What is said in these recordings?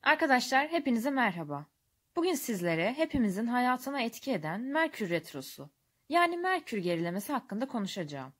Arkadaşlar hepinize merhaba. Bugün sizlere hepimizin hayatına etki eden Merkür Retrosu yani Merkür gerilemesi hakkında konuşacağım.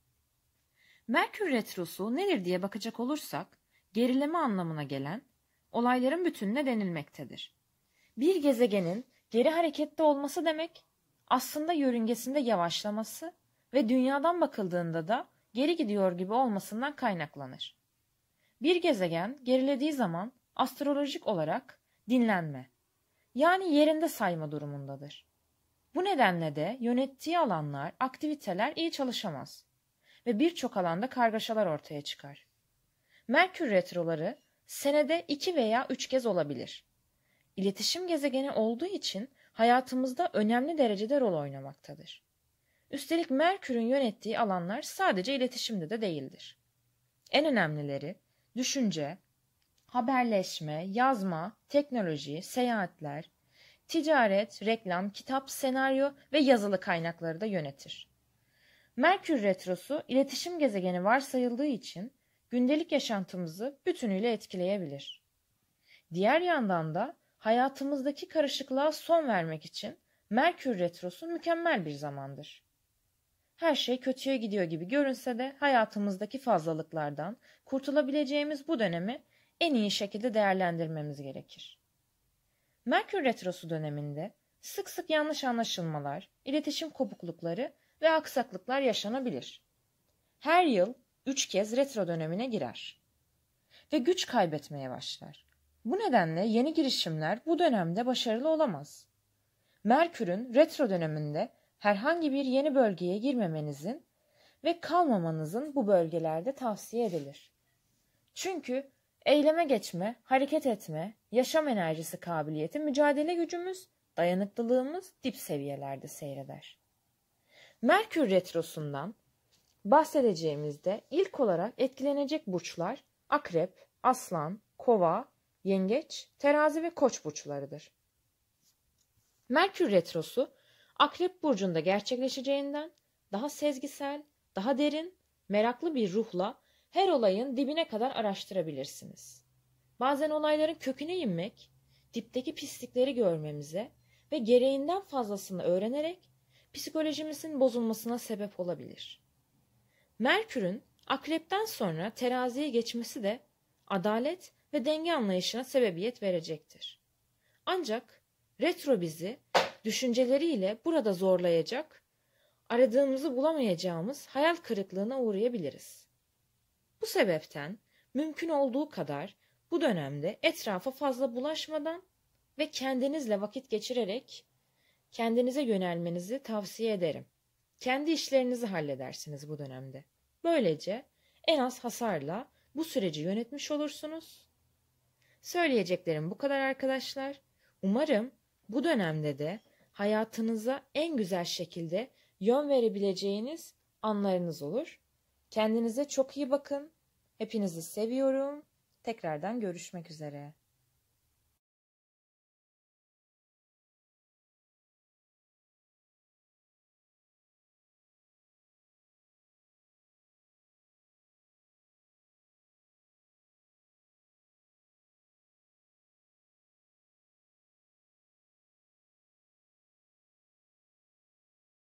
Merkür Retrosu nedir diye bakacak olursak gerileme anlamına gelen olayların bütününe denilmektedir. Bir gezegenin geri harekette olması demek aslında yörüngesinde yavaşlaması ve dünyadan bakıldığında da geri gidiyor gibi olmasından kaynaklanır. Bir gezegen gerilediği zaman astrolojik olarak dinlenme, yani yerinde sayma durumundadır. Bu nedenle de yönettiği alanlar, aktiviteler iyi çalışamaz ve birçok alanda kargaşalar ortaya çıkar. Merkür retroları senede 2 veya 3 kez olabilir. İletişim gezegeni olduğu için hayatımızda önemli derecede rol oynamaktadır. Üstelik Merkür'ün yönettiği alanlar sadece iletişimde de değildir. En önemlileri düşünce, haberleşme, yazma, teknoloji, seyahatler, ticaret, reklam, kitap, senaryo ve yazılı kaynakları da yönetir. Merkür Retrosu iletişim gezegeni varsayıldığı için gündelik yaşantımızı bütünüyle etkileyebilir. Diğer yandan da hayatımızdaki karışıklığa son vermek için Merkür Retrosu mükemmel bir zamandır. Her şey kötüye gidiyor gibi görünse de hayatımızdaki fazlalıklardan kurtulabileceğimiz bu dönemi en iyi şekilde değerlendirmemiz gerekir. Merkür Retrosu döneminde sık sık yanlış anlaşılmalar, iletişim kopuklukları ve aksaklıklar yaşanabilir. Her yıl 3 kez retro dönemine girer ve güç kaybetmeye başlar. Bu nedenle yeni girişimler bu dönemde başarılı olamaz. Merkür'ün retro döneminde herhangi bir yeni bölgeye girmemenizin ve kalmamanızın bu bölgelerde tavsiye edilir. Çünkü eyleme geçme, hareket etme, yaşam enerjisi kabiliyeti, mücadele gücümüz, dayanıklılığımız dip seviyelerde seyreder. Merkür Retrosu'ndan bahsedeceğimizde ilk olarak etkilenecek burçlar Akrep, Aslan, Kova, Yengeç, Terazi ve Koç burçlarıdır. Merkür Retrosu Akrep burcunda gerçekleşeceğinden daha sezgisel, daha derin, meraklı bir ruhla her olayın dibine kadar araştırabilirsiniz. Bazen olayların köküne inmek, dipteki pislikleri görmemize ve gereğinden fazlasını öğrenerek psikolojimizin bozulmasına sebep olabilir. Merkür'ün Akrep'ten sonra Terazi'ye geçmesi de adalet ve denge anlayışına sebebiyet verecektir. Ancak retro bizi düşünceleriyle burada zorlayacak, aradığımızı bulamayacağımız hayal kırıklığına uğrayabiliriz. Bu sebepten mümkün olduğu kadar bu dönemde etrafa fazla bulaşmadan ve kendinizle vakit geçirerek kendinize yönelmenizi tavsiye ederim. Kendi işlerinizi halledersiniz bu dönemde. Böylece en az hasarla bu süreci yönetmiş olursunuz. Söyleyeceklerim bu kadar arkadaşlar. Umarım bu dönemde de hayatınıza en güzel şekilde yön verebileceğiniz anlarınız olur. Kendinize çok iyi bakın. Hepinizi seviyorum. Tekrardan görüşmek üzere.